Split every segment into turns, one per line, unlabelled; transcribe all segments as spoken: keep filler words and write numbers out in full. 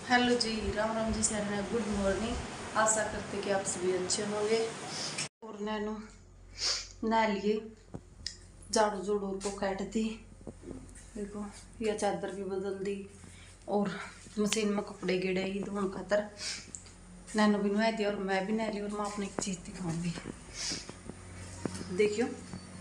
Hello ji, Ram Ram ji, सारे good morning. आशा करते कि आप सभी अच्छे होंगे। और नैनो नहा लिए, झाड़ू झूड़ू को काट दी, देखो यह चादर भी बदल दी और मशीन में कपड़े गिड़े ही धोने खातर। नैनो भी नहा दिया और मैं भी नहा ली। और मैं अपनी एक चीज़ दिखाऊंगी, देखियो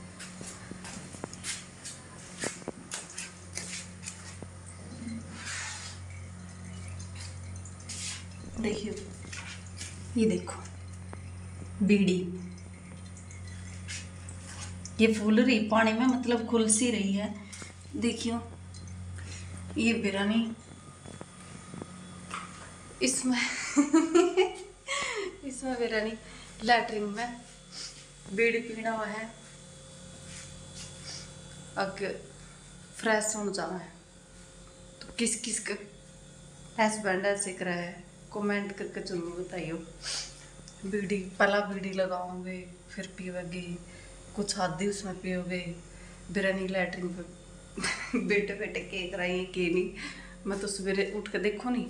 देखियो ये देखो बीड़ी, ये फूल रही पानी में, मतलब खुल सी रही है। देखियो ये बिरानी इसमें इसमें बिरानी लैटरिन में बीड़ी पीना हुआ है। अगर फ्रेश होना चाह है तो किस किस का हस्बैंड ऐसे करा है, कमेंट करके जरूर बताइयो। बीड़ी पहला बीड़ी लगाओगे फिर पियोगे, कुछ आदि उसमें पियोगे। बिरानी लैटरिन पे बेटे बेटे के कराइए के नहीं। मैं तो सवेरे उठ के देखो नहीं,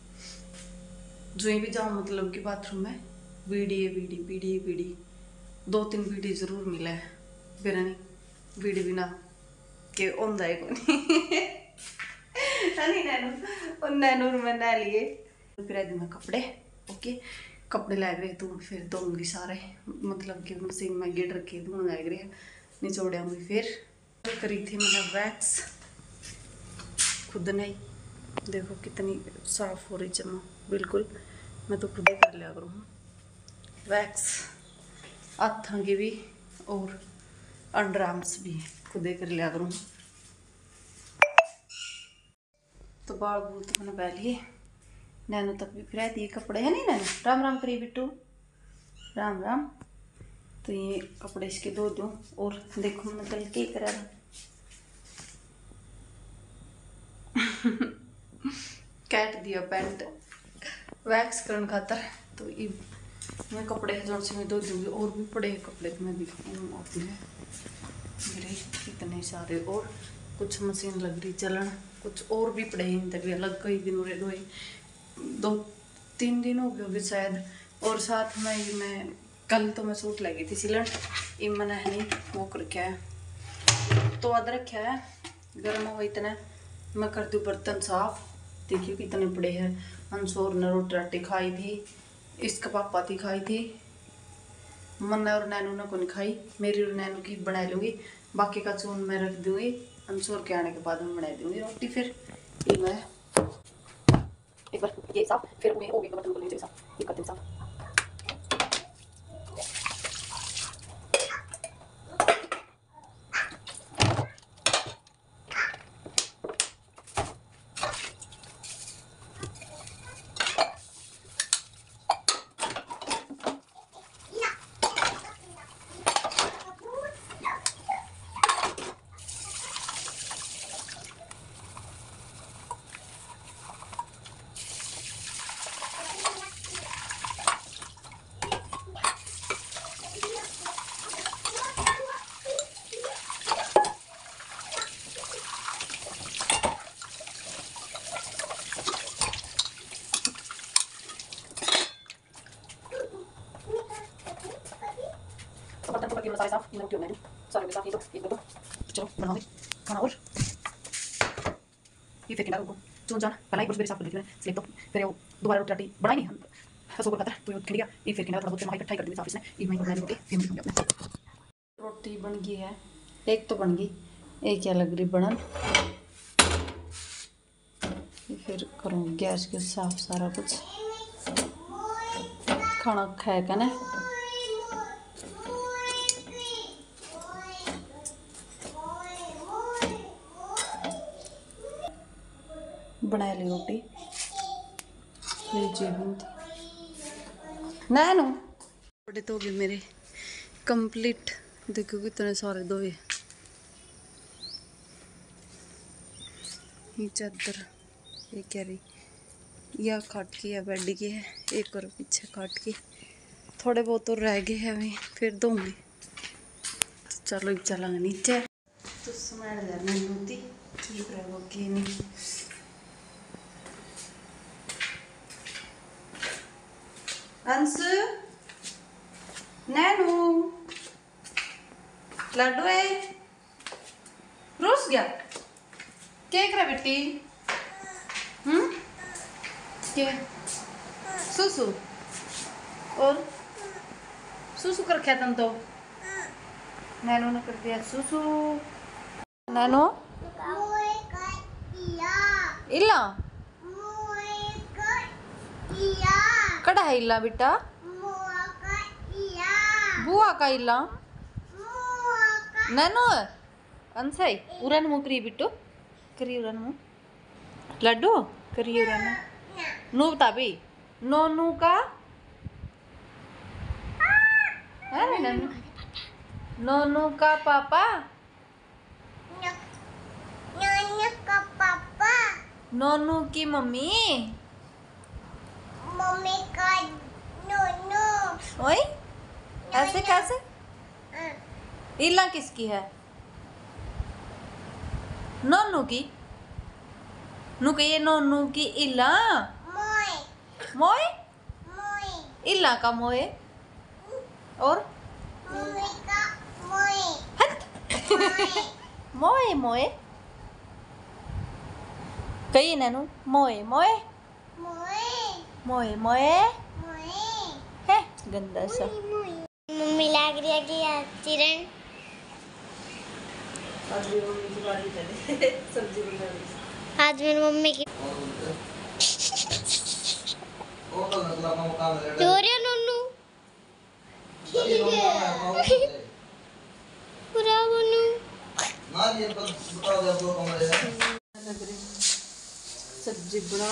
जो भी जाऊँ मतलब कि बाथरूम में बीड़ी है बीड़ी बीड़ी है बीड़ी, दो तीन बीड़ी जरूर मिला है। बिरानी बीड़ी बिना के ओंदा है कोनी नहीं नैनो और नैनो में नहा लिए। फिर आज मैं कपड़े ओके कपड़े ला गए तो फिर धोऊंगी सारे, मतलब कि मशीन में गिर रखे धोने लग रहे निचोड़ियाँगी। फिर करी थी मैंने वैक्स खुद नहीं, देखो कितनी साफ हो रही चमक, बिल्कुल मैं तो खुद ही कर लिया करूँ वैक्स। हाथों की भी और अंडर आर्म्स भी खुद ही कर लिया करूँ। तो बाल बूल तो मैंने बह लिए, नैनो तक भी फिरा दिए कपड़े है नहीं। नैनो राम राम करिए बिट्टू, राम राम। तो ये कपड़े इसके धो दूँ। और देखो मैं कल क्या करा कैट दिया पैंट वैक्स करने खातर। तो ये मैं कपड़े जोर से मैं धो दूँगी। और भी पड़े कपड़े तो मैं दिखाऊँ आपने, मेरे इतने सारे। और कुछ मशीन लग रही चलन, कुछ और भी पड़े हैं तभी अलग कई दिन हो रहे, दो तीन दिन हो गए शायद। और साथ में ही मैं कल तो मैं सूट लगी थी सिलन, ये मैंने नहीं वो कर रखा है तो अद रखा है गर्म हो इतना। मैं कर दूँ बर्तन साफ, देखियो कितने पड़े हैं। अंशोर ने रोटी राटी खाई थी, इसका पापा थी खाई थी, मन्ना और नैनू ने को नहीं खाई, मेरी और नैनू की बना लूँगी। बाकी का चून मैं रख दूँगी, अंशोर के आने के बाद मैं बना दूँगी रोटी। फिर ये मैं एक बार ये साफ, फिर मैं वो भी बर्तन को लीजिए साफ, ये करते साफ। सारे साफ इन रोटियों में सारे साफ, ये तो एक दो चलो बनाओगे खाना। और ये फिर किंडा को चुन जाना पहले ही मेरे साफ कर दी मैंने स्लिप, तो फिर वो दोबारा रोटी राटी बनाई नहीं हम हंसो को खाता तो ये खिंडिया। ये फिर किंडा थोड़ा बहुत मैं इकट्ठा कर दी साफ इसने, ये मैं बनाई रोटी फिर मैं अपने रोटी बन गई है। एक तो बन गई, एक क्या लग रही बनन। फिर करूँगी गैस के साफ सारा कुछ, खाना खाएगा ना। बना ली रोटी लीजिए नैनो, बड़े तो गए मेरे कंप्लीट। देखो कितने सारे धोए, ये चादर ये कह रही यह काट के या बेड की है, एक और पीछे काट के थोड़े बहुत और रह गए हैं अभी फिर दूंगी। तो चलो चलेंगे नीचे। तो समय नहीं होती ठीक रहेगा कि नहीं। अंश नैनू लड्डू है रुस गया क्या करा बेटी हम्म क्या सुसु और सुसु कर रखा तुम तो नैनू ने कर दिया सुसु नैनू इला कड़ा है इला बेटा बुआ का इला नैनू अंसाई उरन मुँह करी बिट्टू करी उरन मुँह लड्डू करी उरन नू बता भी नोनू का है नैनू नोनू का पापा नोनू का पापा नोनू की मम्मी मम्मी का नोनू ओए ऐसे कैसे इला किसकी है नोनू की नू कहिए नोनू की इला मोए मोए मोए इला का मोए और मम्मी का मोए मोए मोए कहिए नैनू मोए मोए मोए मोए है गंदा सा
मम्मी लग रही है कि चिरन आज मेरी मम्मी की डोरे नन्नू पूरा बनू
सब्जी बना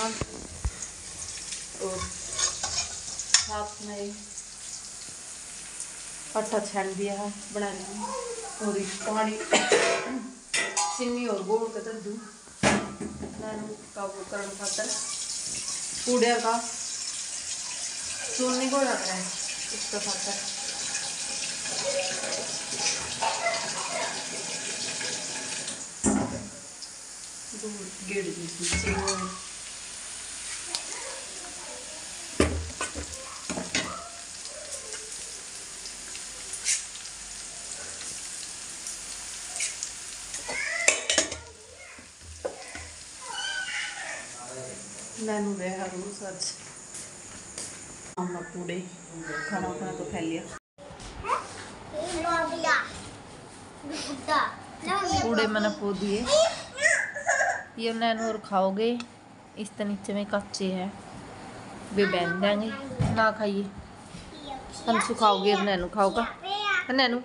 और साथ में आटा छान दिया है बनाने में और पानी चीनी और गुड़ का दर दूँ का वो गर्म खातर पूड़े का चूनी गुड़ रख रहा है इसका खातर गिड़ दी नैनू रहा रोज आज हम पूड़े खाना खाना तो खा लिया पूड़े मैंने पो दिए ये नैनू और खाओगे इस तो नीचे में कच्चे हैं वे बहन देंगे ना खाइए हम सुखाओगे नैनू खाओगा नैनू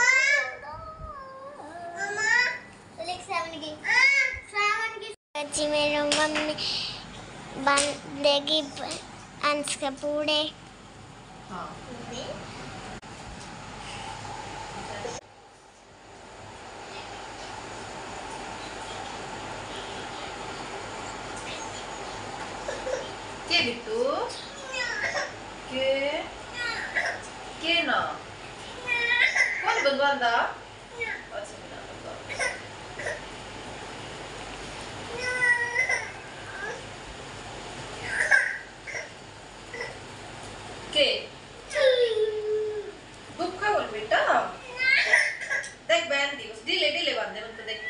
मेरे मम्मी बांधेगी अंश के पूड़े
हाँ के बिट्टू के के ना कौन बनवांदा के दुख बोल बेटा देख बहन दी उस ढीले ढीले बांधे मतलब देख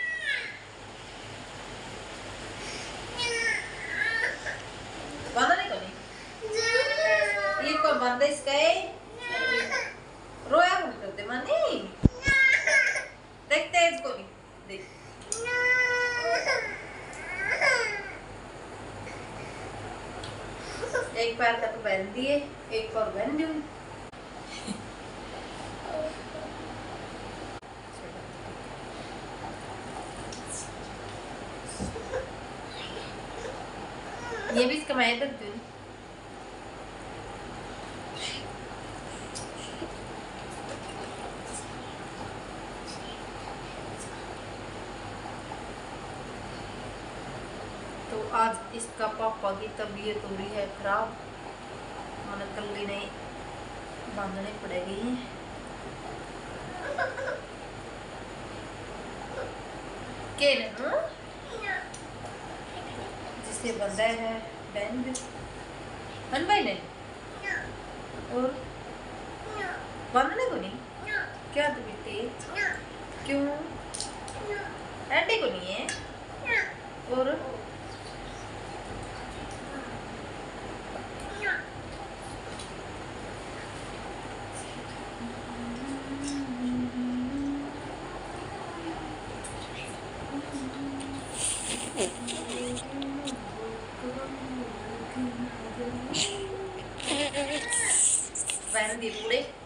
बांधा नहीं कोनी ये को बांधा इसका है रोया बोल करते माने देख तेज को भी देख एक पैर का तो बहन दिए एक और बहन दी ये भी इसका मैं देती हूँ तो आज इसका पापा की तबीयत हो रही है खराब मैंने कल्ली नहीं बांधनी पड़ेगी के न जिसे बंधा है बहन भी बन भाई ने और बांधने को नहीं? क्या तो बीते? क्यों? ऐटे को नहीं है? और पहन दिए पूरे।